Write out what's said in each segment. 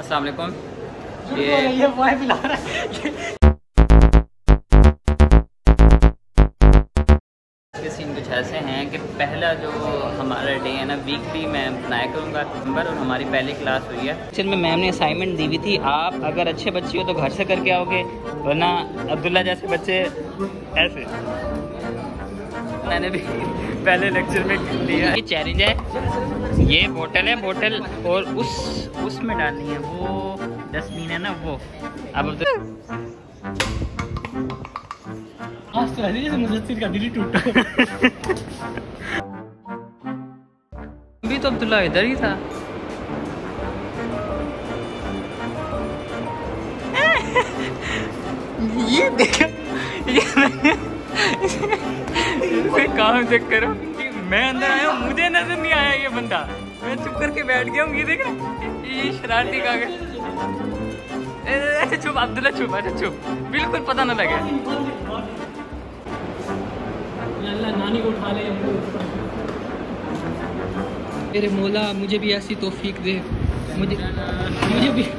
अस्सलाम वालेकुम। ये बॉय पिला रहा है। इसके सीन कुछ ऐसे हैं कि पहला जो हमारा डे है ना, वीकली मैं बनाया करूँगा नंबर, और हमारी पहली क्लास हुई है। एक्चुअल में मैम ने असाइनमेंट दी हुई थी, आप अगर अच्छे बच्चे हो तो घर से करके आओगे, वरना अब्दुल्ला जैसे बच्चे ऐसे। मैंने भी पहले लेक्चर में लिया। ये चैलेंज है, ये बोतल है, बोतल और उसमें डालनी है, वो डस्टबिन है ना वो। अब आज तो जैसे मुज़स्सिर का दिल टूटा। भी तो अब्दुल्ला इधर ही था। ये देखो, ये काम चेक करो। मैं अंदर आया हूँ, मुझे नजर नहीं आया ये बंदा, मैं चुप करके बैठ गया हूँ। ये देख ये शरारती कागज। अच्छा चुप अब्दुल्ला, चुप, अच्छा चुप, बिल्कुल पता ना लगे। अल्लाह नानी को उठा ले। मेरे मौला मुझे भी ऐसी तौफीक दे, मुझे भी।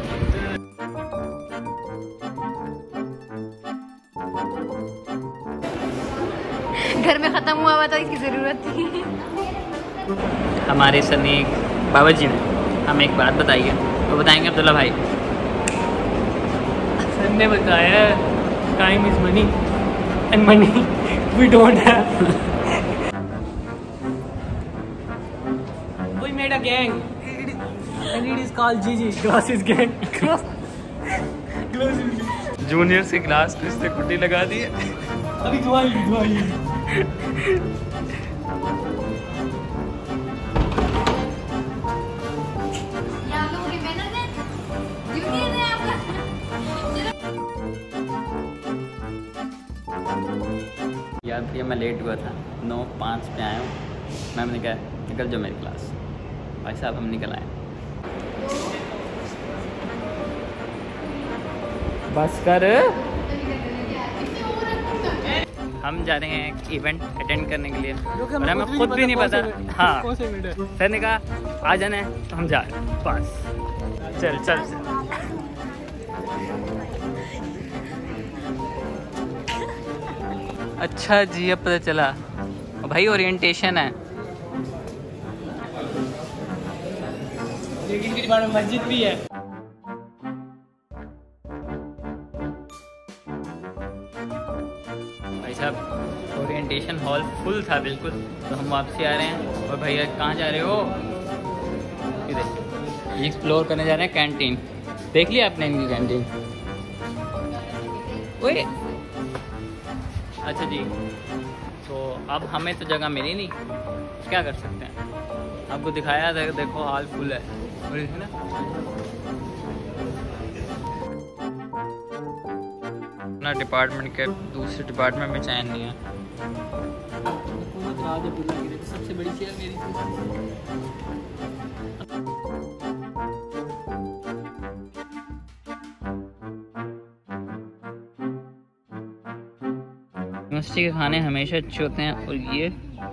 घर में ख़त्म हुआ तो इसकी ज़रूरत थी। हमारे सर ने बाबा जी ने हमें एक बात बताई है, वो बताएंगे अब्दुल्ला भाई। सर ने बताया time is money and money we don't have. We made a gang and it is called GG Glasses Gang. Junior से क्लास को इसने कुट्टी लगा दी है। अभी दुआई याद किया, मैं लेट हुआ था, 9:05 पे आया हूँ। मैम ने कहा निकल जाओ मेरी क्लास। भाई साहब हम निकल आए। बस कर, हम जा रहे हैं एक इवेंट अटेंड करने के लिए, और हमें खुद भी नहीं पता। हाँ, सर ने कहा आ जाना है तो हम जा रहे हैं। बस चल चल चल। अच्छा जी, अब पता चला भाई ओरिएंटेशन है। लेकिन इस बार मस्जिद भी है। भाई साहब ओरिएंटेशन हॉल फुल था बिल्कुल, तो हम वापसी आ रहे हैं। और भैया कहाँ जा रहे हो? इधर एक्सप्लोर करने जा रहे हैं कैंटीन। देख लिया आपने इनकी कैंटीन? ओए अच्छा जी, तो अब हमें तो जगह मिली नहीं, क्या कर सकते हैं। आपको दिखाया था, देखो हॉल फुल है। और ना अपना डिपार्टमेंट के दूसरे डिपार्टमेंट में चैन नहीं है। सबसे बड़ी चेयर मेरी यूनिवर्सिटी के खाने हमेशा अच्छे होते हैं। और ये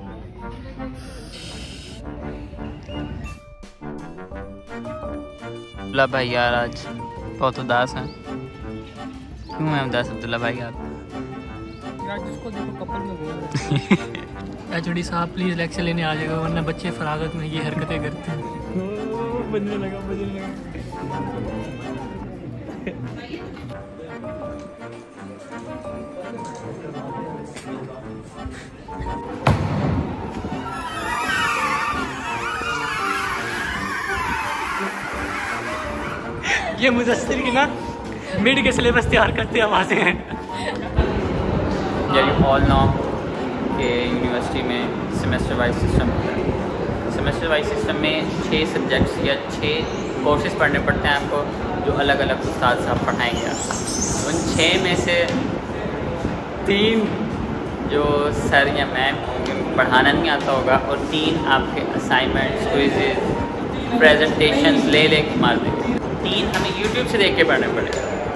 अब्दुल्ला भाई यार आज बहुत उदास हैं। क्यों है उदास अब्दुल्ला भाई आप? यार जिसको देखो कपल में घूम रहे हैं। एचओडी साहब प्लीज लेक्चर लेने आ जाएगा, वरना बच्चे फरागत में ये हरकतें करते हैं। बजने लगा। ये मुज़स्सिर की ना मिड के सिलेबस तैयार करते हैं वहाँ से हैं। यू ऑल नो कि यूनिवर्सिटी में सेमेस्टर वाइज सिस्टम होता है। सेमेस्टर वाइज सिस्टम में 6 सब्जेक्ट्स या 6 कोर्सेज पढ़ने पड़ते हैं आपको, जो अलग अलग उस्ताद साहब पढ़ाएंगे। उन 6 में से 3 जो सर या मैम पढ़ाना नहीं आता होगा, और 3 आपके असाइनमेंट्स, क्विज़ेस, प्रेजेंटेशंस ले के मार देंगे। 3 हमें यूट्यूब से देख के पढ़ने पड़ेगा।